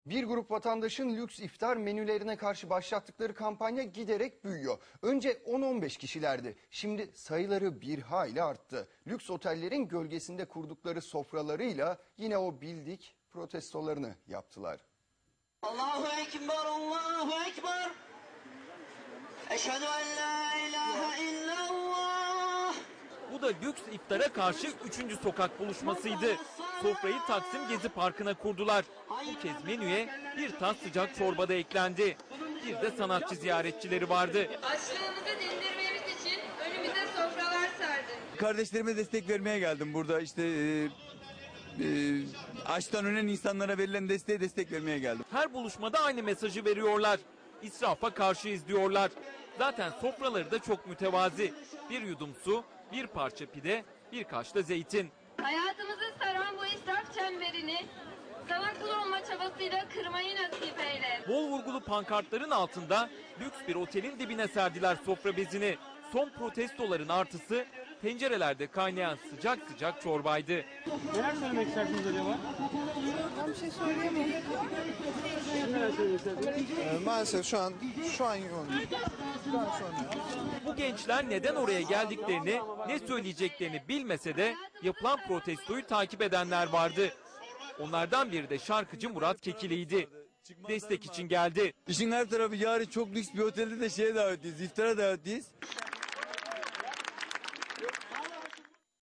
Bir grup vatandaşın lüks iftar menülerine karşı başlattıkları kampanya giderek büyüyor. Önce 10-15 kişilerdi. Şimdi sayıları bir hayli arttı. Lüks otellerin gölgesinde kurdukları sofralarıyla yine o bildik protestolarını yaptılar. Allahu Ekber, Allahu Ekber. Eşhedü en la ilahe illallah. Bu da lüks iftara karşı 3. sokak buluşmasıydı. Sofrayı Taksim Gezi Parkı'na kurdular. Bu kez menüye bir tas sıcak çorba da eklendi. Bir de sanatçı ziyaretçileri vardı. Açlığımızı dindirmemiz için önümüze sofralar serdi. Kardeşlerime destek vermeye geldim burada açtan ölen insanlara verilen desteğe destek vermeye geldim. Her buluşmada aynı mesajı veriyorlar. İsrafa karşıyız diyorlar. Zaten sofraları da çok mütevazi. Bir yudum su, bir parça pide, birkaç da zeytin. Hayatımızı saran bu israf çemberini sana kul olma çabasıyla kırmayı nasip eyle. Bol vurgulu pankartların altında lüks bir otelin dibine serdiler sofra bezini. Son protestoların artısı tencerelerde kaynayan sıcak sıcak çorbaydı. Neler söylemek istersiniz acaba? Ben bir şey söyleyemem. Neler söylemek istersiniz? Maalesef şu an yoğun. Daha sonra. Bu gençler neden oraya geldiklerini, ne söyleyeceklerini bilmese de yapılan protestoyu takip edenler vardı. Onlardan biri de şarkıcı Murat Kekili'ydi. Destek için geldi. İşin her tarafı yarın çok lüks bir otelde de davetliyiz, iftara davetliyiz.